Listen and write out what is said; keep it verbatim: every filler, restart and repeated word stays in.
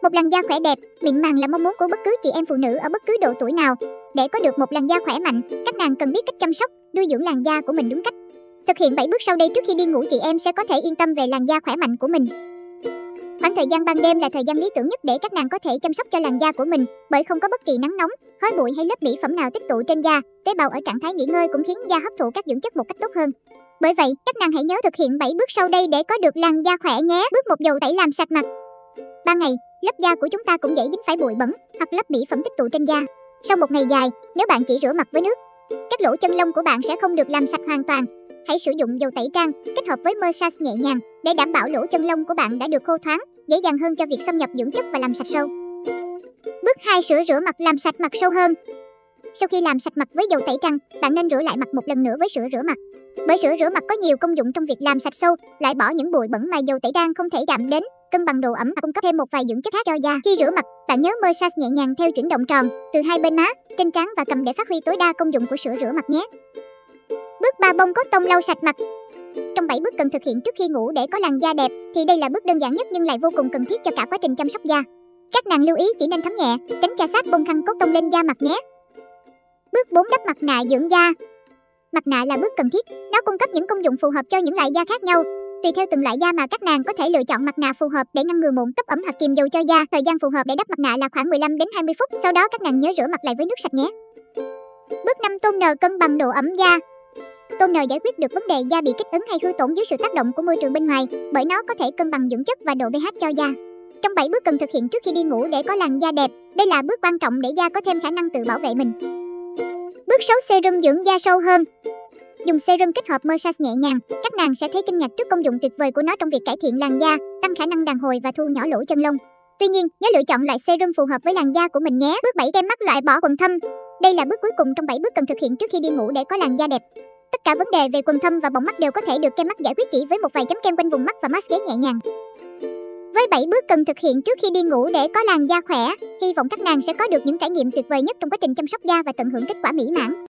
Một làn da khỏe đẹp, mịn màng là mong muốn của bất cứ chị em phụ nữ ở bất cứ độ tuổi nào. Để có được một làn da khỏe mạnh, các nàng cần biết cách chăm sóc, nuôi dưỡng làn da của mình đúng cách. Thực hiện bảy bước sau đây trước khi đi ngủ, chị em sẽ có thể yên tâm về làn da khỏe mạnh của mình. Khoảng thời gian ban đêm là thời gian lý tưởng nhất để các nàng có thể chăm sóc cho làn da của mình, bởi không có bất kỳ nắng nóng, khói bụi hay lớp mỹ phẩm nào tích tụ trên da. Tế bào ở trạng thái nghỉ ngơi cũng khiến da hấp thụ các dưỡng chất một cách tốt hơn. Bởi vậy, các nàng hãy nhớ thực hiện bảy bước sau đây để có được làn da khỏe nhé. Bước một: dầu tẩy làm sạch mặt. Ban ngày, lớp da của chúng ta cũng dễ dính phải bụi bẩn hoặc lớp mỹ phẩm tích tụ trên da. Sau một ngày dài, nếu bạn chỉ rửa mặt với nước, các lỗ chân lông của bạn sẽ không được làm sạch hoàn toàn. Hãy sử dụng dầu tẩy trang kết hợp với massage nhẹ nhàng để đảm bảo lỗ chân lông của bạn đã được khô thoáng, dễ dàng hơn cho việc xâm nhập dưỡng chất và làm sạch sâu. Bước hai: sữa rửa mặt làm sạch mặt sâu hơn. Sau khi làm sạch mặt với dầu tẩy trắng, bạn nên rửa lại mặt một lần nữa với sữa rửa mặt. Bởi sữa rửa mặt có nhiều công dụng trong việc làm sạch sâu, loại bỏ những bụi bẩn mà dầu tẩy trang không thể chạm đến, cân bằng độ ẩm và cung cấp thêm một vài dưỡng chất khác cho da. Khi rửa mặt, bạn nhớ massage nhẹ nhàng theo chuyển động tròn từ hai bên má, trên trán và cằm để phát huy tối đa công dụng của sữa rửa mặt nhé. Bước ba: bông cotton lau sạch mặt. Trong bảy bước cần thực hiện trước khi ngủ để có làn da đẹp thì đây là bước đơn giản nhất nhưng lại vô cùng cần thiết cho cả quá trình chăm sóc da. Các nàng lưu ý chỉ nên thấm nhẹ, tránh chà sát bông khăn cotton lên da mặt nhé. Bước bốn: đắp mặt nạ dưỡng da. Mặt nạ là bước cần thiết, nó cung cấp những công dụng phù hợp cho những loại da khác nhau. Tùy theo từng loại da mà các nàng có thể lựa chọn mặt nạ phù hợp để ngăn ngừa mụn, cấp ẩm hoặc kiềm dầu cho da. Thời gian phù hợp để đắp mặt nạ là khoảng mười lăm đến hai mươi phút, sau đó các nàng nhớ rửa mặt lại với nước sạch nhé. Bước năm: toner cân bằng độ ẩm da. Toner giải quyết được vấn đề da bị kích ứng hay hư tổn dưới sự tác động của môi trường bên ngoài, bởi nó có thể cân bằng dưỡng chất và độ pH cho da. Trong bảy bước cần thực hiện trước khi đi ngủ để có làn da đẹp, đây là bước quan trọng để da có thêm khả năng tự bảo vệ mình. Bước sáu: serum dưỡng da sâu hơn. Dùng serum kết hợp massage nhẹ nhàng, các nàng sẽ thấy kinh ngạc trước công dụng tuyệt vời của nó trong việc cải thiện làn da, tăng khả năng đàn hồi và thu nhỏ lỗ chân lông. Tuy nhiên, nhớ lựa chọn loại serum phù hợp với làn da của mình nhé. Bước bảy: kem mắt loại bỏ quầng thâm. Đây là bước cuối cùng trong bảy bước cần thực hiện trước khi đi ngủ để có làn da đẹp. Tất cả vấn đề về quầng thâm và bọng mắt đều có thể được kem mắt giải quyết chỉ với một vài chấm kem quanh vùng mắt và mask ghế nhẹ nhàng. Với bảy bước cần thực hiện trước khi đi ngủ để có làn da khỏe, hy vọng các nàng sẽ có được những trải nghiệm tuyệt vời nhất trong quá trình chăm sóc da và tận hưởng kết quả mỹ mãn.